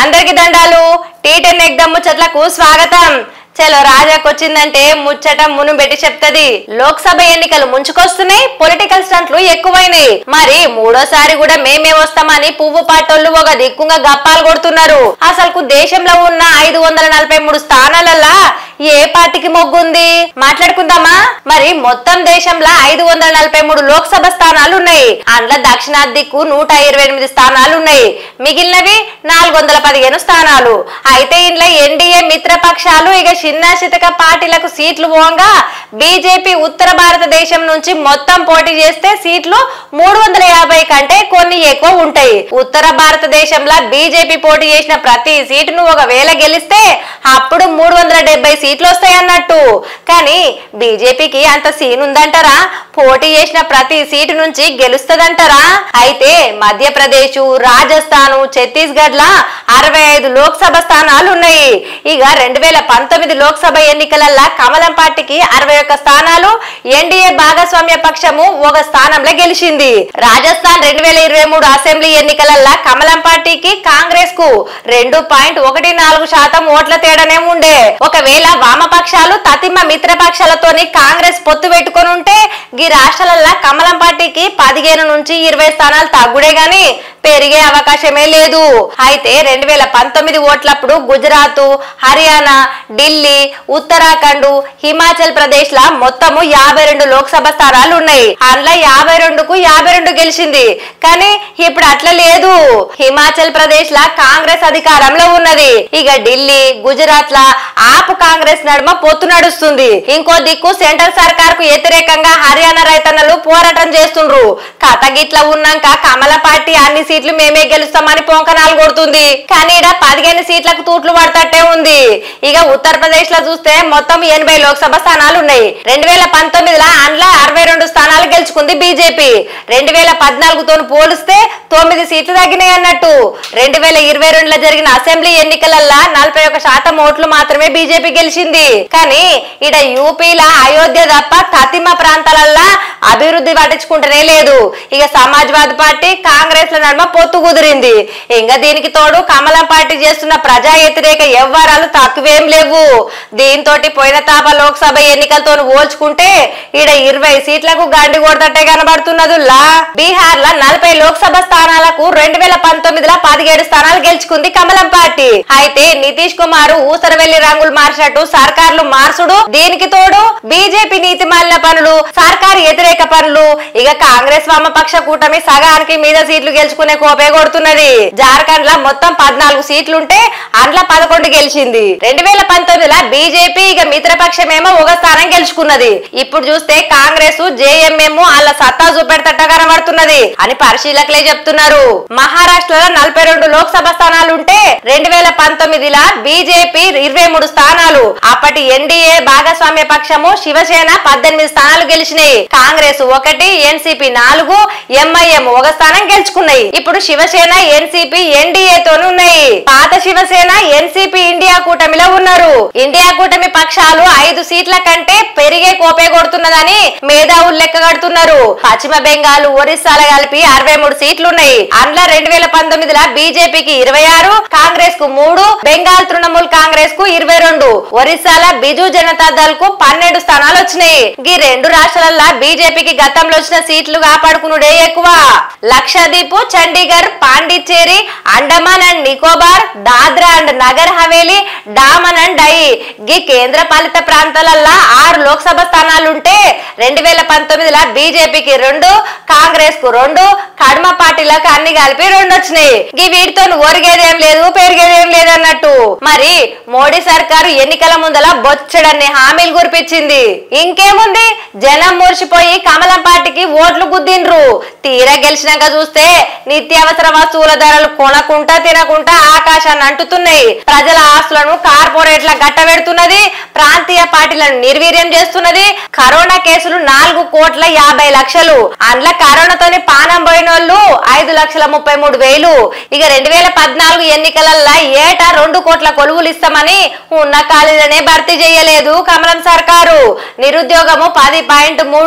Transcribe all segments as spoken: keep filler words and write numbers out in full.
అందరికి దండాలు tea ten ఎగ్దమ్ ముచ్చట్లకు స్వాగతం. చలో రాజాకొచ్చిందంటే ముచ్చట మును పెట్టి చెప్తది. లోక్సభ ఎన్నికలు ముంచుకొస్తున్నాయి, పొలిటికల్ స్టంట్లు ఎక్కువైనాయి. మరి మూడోసారి కూడా మేమే వస్తామని పువ్వు పాటోళ్ళు ఒక దిక్కుంగా గప్పాలు కొడుతున్నారు. అసలు దేశంలో ఉన్న ఐదు వందల నలభై మూడు స్థానాలల్లా ఏ పార్టీకి మొగ్గుంది మాట్లాడుకుందామా? మరి మొత్తం దేశంలో ఐదు వందల నలభై మూడు లోక్సభ స్థానాలు ఉన్నాయి. అందులో దక్షిణాది దిక్కు నూట ఇరవై ఎనిమిది స్థానాలు ఉన్నాయి. మిగిలినవి నాలుగు వందల పదిహేను స్థానాలు. అయితే ఇంట్లో ఎన్డీఏ మిత్రపక్షాలు ఇక చిన్న చితక పార్టీలకు సీట్లు పోగా బీజేపీ ఉత్తర భారతదేశం నుంచి మొత్తం పోటీ చేస్తే సీట్లు మూడు వందల యాభై కంటే కొన్ని ఎక్కువ ఉంటాయి. ఉత్తర భారతదేశంలో బీజేపీ పోటీ చేసిన ప్రతి సీటును ఒకవేళ గెలిస్తే అప్పుడు మూడు వందల డెబ్బై సీట్లు వస్తాయి అన్నట్టు. కానీ బీజేపీకి అంత సీన్ ఉందంటారా? పోటీ చేసిన ప్రతి సీటు నుంచి గెలుస్తుందంటారా? అయితే మధ్యప్రదేశ్, రాజస్థాన్, ఛత్తీస్గఢ్ లా అరవై ఐదు లోక్సభ స్థానాలు ఉన్నాయి. ఇక రెండు వేల పంతొమ్మిది లోక్సభ ఎన్నికలల్లా కమలం పార్టీకి అరవై ఒక్క స్థానాలు, ఎన్డీఏ భాగస్వామ్య పక్షము ఒక స్థానంలో గెలిచింది. రాజస్థాన్ రెండు వేల ఇరవై మూడు అసెంబ్లీ ఎన్నికలల్లా కమలం పార్టీకి కాంగ్రెస్ కు రెండు పాయింట్ ఒకటి నాలుగు శాతం ఓట్ల తేడానే ఉండే. ఒకవేళ వామపక్షాలు తతిమ మిత్రపక్షాలతోని కాంగ్రెస్ పొత్తు పెట్టుకుని ఉంటే ఈ రాష్ట్రాలల్లా కమలం పార్టీకి పదిహేను నుంచి ఇరవై స్థానాలు తగ్గుడే గాని పెరిగే అవకాశమే లేదు. అయితే రెండు వేల పంతొమ్మిది ఓట్లప్పుడు గుజరాత్, హర్యానా, ఢిల్లీ, ఉత్తరాఖండ్, హిమాచల్ ప్రదేశ్ లా మొత్తము యాభై రెండు లోక్సభ స్థానాలు ఉన్నాయి. అందులో యాభై రెండుకు యాభై రెండు గెలిచింది. కానీ ఇప్పుడు అట్లా లేదు. హిమాచల్ ప్రదేశ్ లా కాంగ్రెస్ అధికారంలో ఉన్నది. ఇక ఢిల్లీ, గుజరాత్ లా ఆప్ కాంగ్రెస్ నడుమ పొత్తు నడుస్తుంది. ఇంకో దిక్కు సెంట్రల్ సర్కార్ కు వ్యతిరేకంగా హర్యానా రైతన్నలు పోరాటం చేస్తుండ్రు. కథ గిట్లా ఉన్నాక కమల పార్టీ అన్ని సీట్లు మేమే గెలుస్తామని పొంకనాలు కొడుతుంది. కానీ ఇక్కడ పదిహేను సీట్లకు తూట్లు పడతట్టే ఉంది. ఇక ఉత్తరప్రదేశ్ లో చూస్తే మొత్తం ఎనభై లోక్సభ స్థానాలు ఉన్నాయి. రెండు వేల పంతొమ్మిదిలో అందులో అరవై రెండు స్థానాలు గెలుచుకుంది బీజేపీ. రెండు వేల పద్నాలుగుతో పోలిస్తే తొమ్మిది సీట్లు తగ్గినాయి అన్నట్టు. రెండు వేల ఇరవై రెండులో జరిగిన అసెంబ్లీ ఎన్నికలల్లా నలభై ఒక శాతం ఓట్లు మాత్రమే బీజేపీ గెలిచింది. కానీ ఇక్కడ యూపీలో అయోధ్య తప్ప తతిమ ప్రాంతాలల్లా అభివృద్ధి పట్టించుకుంటూనే లేదు. ఇక సమాజ్వాదీ పార్టీ, కాంగ్రెస్ ల నడుమ పొత్తు కుదిరింది. ఇంకా దీనికి తోడు కమలం పార్టీ చేస్తున్న ప్రజా వ్యతిరేక వ్యవహారాలు తక్కువేం లేవు. దీంతో పోయిన తాప లోక్సభ ఎన్నికలతో పోల్చుకుంటే ఈడ ఇరవై సీట్లకు గండి కొడతట్టే కనబడుతున్నదుల్లా. బీహార్ ల నలభై లోక్సభ స్థానాలకు రెండు వేల పంతొమ్మిదిలో పదిహేడు స్థానాలు గెలుచుకుంది కమలం పార్టీ. అయితే నితీష్ కుమార్ ఊసరవెల్లి రంగులు మార్చినట్టు సర్కార్లు మార్చుడు, దీనికి తోడు బీజేపీ నీతి మాలిన పనులు, సర్కారు వ్యతిరేక పనులు, ఇక కాంగ్రెస్ వామపక్ష కూటమి సగానికి మీద సీట్లు గెలుచుకునే కోపే కొడుతున్నది. జార్ఖండ్ లా మొత్తం పద్నాలుగు సీట్లుంటే అందులో పదకొండు గెలిచింది. రెండు వేల పంతొమ్మిదిలో బీజేపీ ఇక మిత్రపక్షమేమో ఒక స్థానం గెలుచుకున్నది. ఇప్పుడు చూస్తే కాంగ్రెస్, జేఎంఎం వాళ్ళ సత్తా చూపెడతట్ట కనబడుతున్నది అని పరిశీలకులే చెప్తున్నారు. మహారాష్ట్రలో నలభై రెండు లోక్సభ స్థానాలుంటే రెండు వేల పంతొమ్మిదిలో బీజేపీ ఇరవై మూడు స్థానాలు, అప్పటి ఎన్డీఏ భాగస్వామ్య పక్షము శివసేన పద్దెనిమిది స్థానాలు గెలిచినాయి. కాంగ్రెస్ ఒకటి, ఎన్సీపీ నాలుగు, ఎంఐఎం ఒక స్థానం గెలుచుకున్నాయి. ఇప్పుడు శివసేన, ఎన్సీపీ ఎన్డీఏ తోనే ఉన్నాయి. పాత శివసేన, ఎన్సీపీ ఇండియా కూటమిలో ఉన్నారు. ఇండియా కూటమి పక్షాలు ఐదు సీట్ల కంటే పెరిగే కోపే కొడుతున్నదని మేధావులు లెక్క కడుతున్నారు. పశ్చిమ బెంగాల్, ఒరిస్సాల కలిపి అరవై మూడు సీట్లున్నాయి. అందులో రెండు వేల పంతొమ్మిదిలో బీజేపీకి ఇరవై ఆరు, కాంగ్రెస్ కు మూడు, బెంగాల్ తృణమూల్ కాంగ్రెస్ కు ఇరవై రెండు, ఒరిస్సాల బిజు జనతా దళ్ కు పన్నెండు స్థానాలు వచ్చినాయి. ఈ రెండు రాష్ట్రాలలో బీజేపీకి గతంలో వచ్చిన సీట్లు కాపాడుకునుడే ఎక్కువ. Lakshadweep, Chandigarh, Pondicherry, Andaman and Nicobar, Dadra and Nagar Haveli, Daman and Diu ఈ కేంద్ర పాలిత ప్రాంతాలల్లో ఆరు లోక్సభ స్థానాలుంటే రెండు వేల పంతొమ్మిదిలో బీజేపీకి రెండు, కాంగ్రెస్ కు రెండు, కడమ పార్టీలకు అన్ని కలిపి రెండు వచ్చినాయి. ఈ వీటితో ఒరిగేదేం లేదు, పెరిగేదేం లేదు అన్నట్టు. మరి మోడీ సర్కారు ఎన్నికల ముందల బొచ్చడన్ని హామీలు గురిపించింది. ఇంకేముంది, జనం మూర్చిపోయి కమలం పార్టీకి ఓట్లు గుద్దిండ్రు. తీరా గెలిచినాక చూస్తే నిత్యావసర వస్తువుల ధరలు కొనకుంటా తినకుంటా ఆకాశాన్ని అంటుతున్నాయి. ప్రజల ఆస్తులను కార్పొరేట్ల గట్టబెడుతున్నది, ప్రాంతీయ పార్టీలను నిర్వీర్యం చేస్తున్నది. కరోనా కేసులు నాలుగు కోట్ల యాభై లక్షలు, అందులో కరోనాతోని పానం పోయిన వాళ్ళు ఐదు లక్షల ముప్పై మూడు వేలు. ఇక రెండు వేల పద్నాలుగు ఎన్నికలల్లో ఏటా రెండు కోట్ల కొలువులు ఇస్తామని ఉన్న ఖాళీలనే భర్తీ చేయలేదు కమలం సర్కారు. నిరుద్యోగము పది పాయింట్ మూడు రెండు శాతం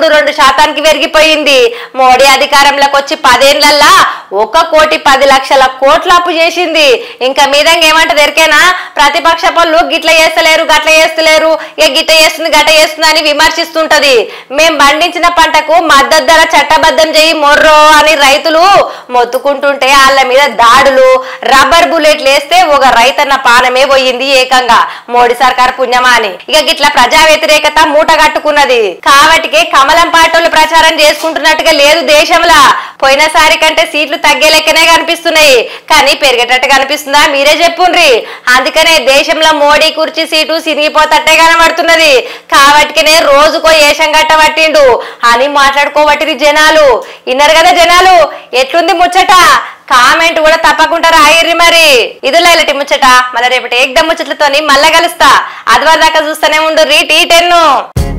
శాతానికి పెరిగిపోయింది. మోడీ అధికారంలోకి వచ్చి పదేళ్లల్లా ఒక కోటి పది లక్షల కోట్ల అప్పు చేసింది. ఇంకా మీదంగా ఏమంటది ఎరికేనా, ప్రతిపక్ష పనులు గిట్ల చేస్తలేరు గట్ల చేస్తలేరు, ఇక గిట్ట చేస్తుంది గట్ట చేస్తుంది అని విమర్శిస్తుంటది. మేం పండించిన పంటకు మద్దతు ధర చట్టబద్ధం చేయి మొర్రో అని రైతులు మొత్తుకుంటుంటే వాళ్ళ మీద దాడులు, రబ్బర్ బుల్లెట్లు వేస్తే ఒక రైతన్న పానమే పోయింది ఏకంగా. మోడీ సర్కార్ పుణ్యమా అని ఇక గిట్లా ప్రజా వ్యతిరేకత మూట కట్టుకున్నది. కాబట్టికే కమలం పార్టీలు ప్రచారం చేసుకుంటున్నట్టుగా లేదు దేశంలో. పోయినసారి కంటే సీట్లు తగ్గే లెక్కనే కనిపిస్తున్నాయి, కానీ పెరిగేటట్టు కనిపిస్తుందా మీరే చెప్పుండ్రి. అందుకనే దేశంలో మోడీ కుర్చీ సీటు సినిగిపోతట్టే కనబడుతున్నది. కాబట్టినే రోజుకో ఏషం గట్ట పట్టిండు అని మాట్లాడుకోబట్టిరి జనాలు. విన్నారు కదా జనాలు, ఎట్లుంది ముచ్చట? కామెంట్ కూడా తప్పకుండా రాయిర్రి. మరి ఇదిలా ఇలాంటి ముచ్చట మళ్ళీ రేపటి ఏకదమ్ ముచ్చట్లతోని మళ్ళా కలుస్తా. అది వరదాకా చూస్తూనే ఉండు రీ టీ టెన్.